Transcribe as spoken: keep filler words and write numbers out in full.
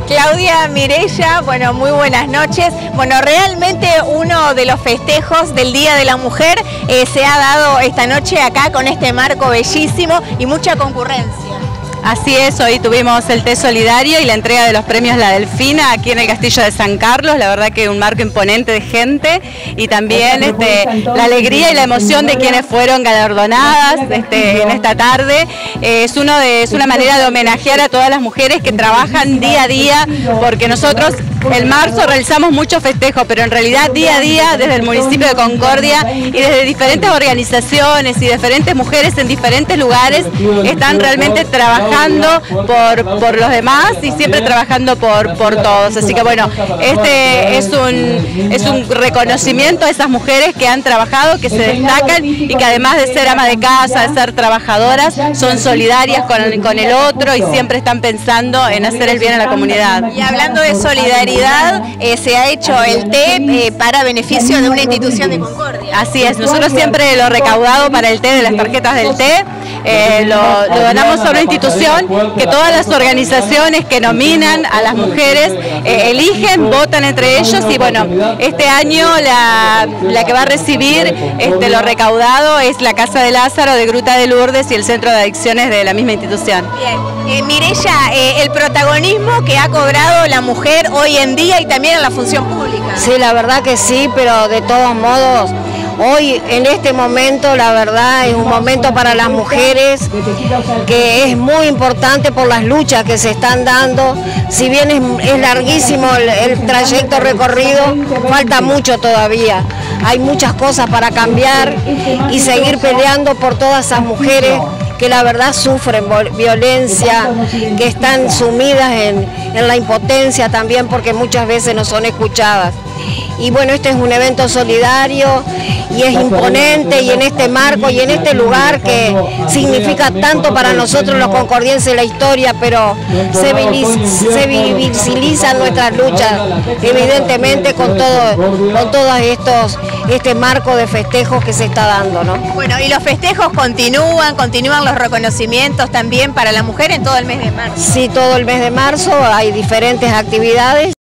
Claudia, Mireya, bueno, muy buenas noches. Bueno, realmente uno de los festejos del Día de la Mujer eh, se ha dado esta noche acá con este marco bellísimo y mucha concurrencia. Así es, hoy tuvimos el té solidario y la entrega de los premios La Delfina aquí en el Castillo de San Carlos. La verdad que un marco imponente de gente y también este, la alegría y la emoción de quienes fueron galardonadas este, en esta tarde. Eh, es, uno de, es una manera de homenajear a todas las mujeres que trabajan día a día, porque nosotros en marzo realizamos muchos festejos, pero en realidad día a día desde el municipio de Concordia y desde diferentes organizaciones y diferentes mujeres en diferentes lugares están realmente trabajando por, por los demás y siempre trabajando por, por todos. Así que bueno, este es un, es un reconocimiento a esas mujeres que han trabajado, que se destacan y que además de ser ama de casa, de ser trabajadoras, son solidarias con, con el otro y siempre están pensando en hacer el bien a la comunidad. Y hablando de solidaridad, eh, se ha hecho el té eh, para beneficio de una institución de Concordia. Así es, nosotros siempre lo recaudado para el té de las tarjetas del té, eh, lo, lo donamos a una institución que todas las organizaciones que nominan a las mujeres eh, eligen, votan entre ellos y bueno, este año la, la que va a recibir este, lo recaudado es la Casa de Lázaro de Gruta de Lourdes y el Centro de Adicciones de la misma institución. Bien, eh, Mireya, eh, el protagonismo que ha cobrado la mujer hoy en día y también en la función pública. Sí, la verdad que sí, pero de todos modos, hoy en este momento la verdad es un momento para las mujeres que es muy importante por las luchas que se están dando. Si bien es, es larguísimo el, el trayecto recorrido, falta mucho todavía. Hay muchas cosas para cambiar y seguir peleando por todas esas mujeres que la verdad sufren violencia, que están sumidas en, en la impotencia también porque muchas veces no son escuchadas. Y bueno, este es un evento solidario y es imponente y en este marco y en este lugar que significa tanto para nosotros los concordienses la historia, pero se, se visibilizan nuestras luchas evidentemente con todo, con todos estos, este marco de festejos que se está dando, ¿no? Bueno, y los festejos continúan, continúan los reconocimientos también para la mujer en todo el mes de marzo. Sí, todo el mes de marzo hay diferentes actividades.